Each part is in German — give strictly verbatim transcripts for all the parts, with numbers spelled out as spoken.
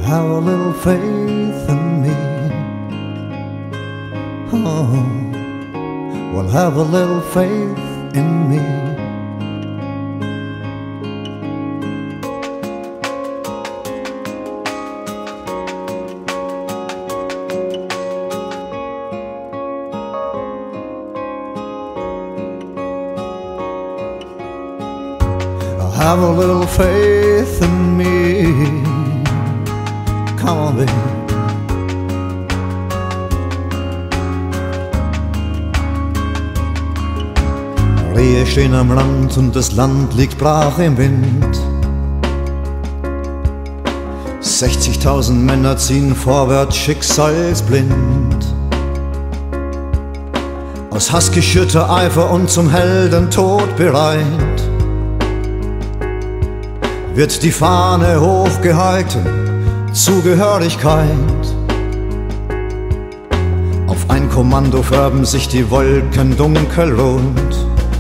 have a little faith in me. Oh, well, have a little faith in me. Have a little faith in me. Come on, baby. Rehe stehen am Rand und das Land liegt brach im Wind. sechzigtausend Männer ziehen vorwärts schicksalsblind. Aus Hass geschürter Eifer und zum Heldentod bereit wird die Fahne hochgehalten, Zugehörigkeit. Auf ein Kommando färben sich die Wolken dunkelrot.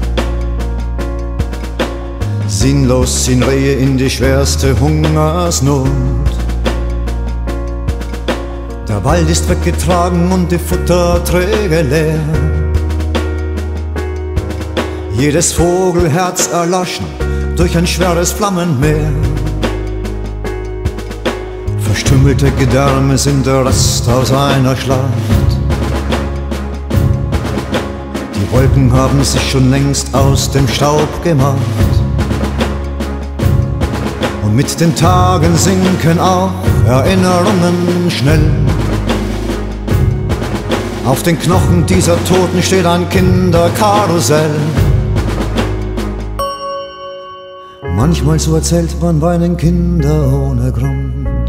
Sinnlos ziehen Rehe in die schwerste Hungersnot. Der Wald ist weggetragen und die Futterträge leer. Jedes Vogelherz erloschen durch ein schweres Flammenmeer. Verstümmelte Gedärme sind der Rest aus einer Schlacht. Die Wolken haben sich schon längst aus dem Staub gemacht. Und mit den Tagen sinken auch Erinnerungen schnell. Auf den Knochen dieser Toten steht ein Kinderkarussell. Manchmal, so erzählt man, weinen Kinder ohne Grund.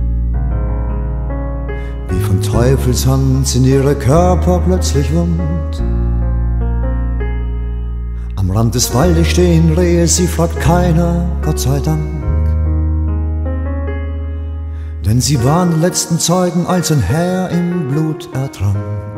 Wie von Teufelshand sind ihre Körper plötzlich wund. Am Rand des Waldes stehen Rehe, sie fragt keiner, Gott sei Dank. Denn sie waren die letzten Zeugen, als ein Herr im Blut ertrank.